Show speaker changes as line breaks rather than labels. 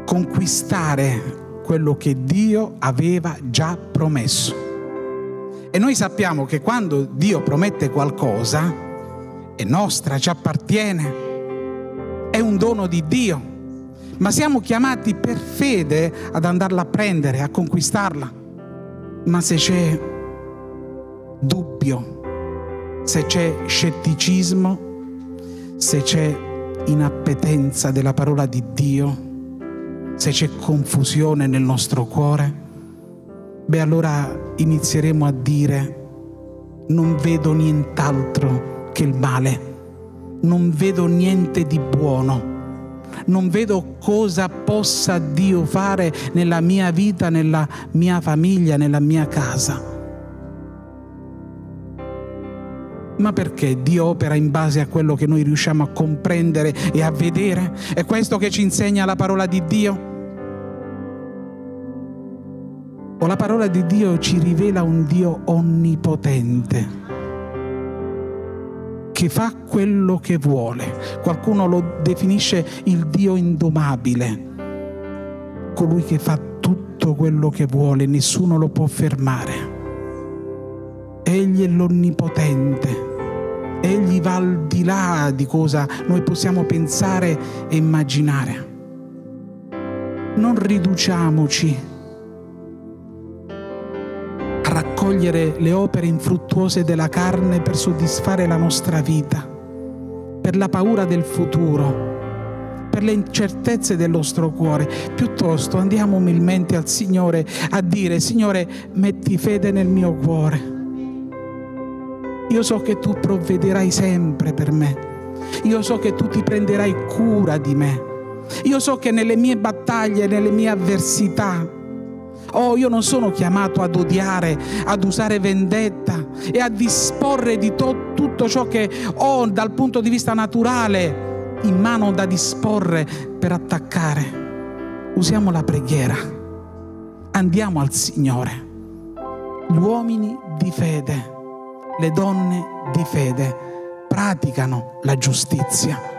conquistare quello che Dio aveva già promesso. E noi sappiamo che quando Dio promette qualcosa è nostra, ci appartiene, è un dono di Dio, ma siamo chiamati per fede ad andarla a prendere, a conquistarla. Ma se c'è dubbio, se c'è scetticismo, se c'è inappetenza della parola di Dio, se c'è confusione nel nostro cuore, allora inizieremo a dire: non vedo nient'altro che il male, non vedo niente di buono, non vedo cosa possa Dio fare nella mia vita, nella mia famiglia, nella mia casa. Ma perché Dio opera in base a quello che noi riusciamo a comprendere e a vedere? È questo che ci insegna la parola di Dio? O la parola di Dio ci rivela un Dio onnipotente, che fa quello che vuole? Qualcuno lo definisce il Dio indomabile, colui che fa tutto quello che vuole, nessuno lo può fermare. Egli è l'onnipotente, Egli va al di là di cosa noi possiamo pensare e immaginare. Non riduciamoci a raccogliere le opere infruttuose della carne per soddisfare la nostra vita, per la paura del futuro, per le incertezze del nostro cuore. Piuttosto andiamo umilmente al Signore a dire: Signore, metti fede nel mio cuore. Io so che tu provvederai sempre per me. Io so che tu ti prenderai cura di me. Io so che nelle mie battaglie, nelle mie avversità, io non sono chiamato ad odiare, ad usare vendetta e a disporre di tutto ciò che ho dal punto di vista naturale in mano da disporre per attaccare. Usiamo la preghiera. Andiamo al Signore. Gli uomini di fede, le donne di fede praticano la giustizia.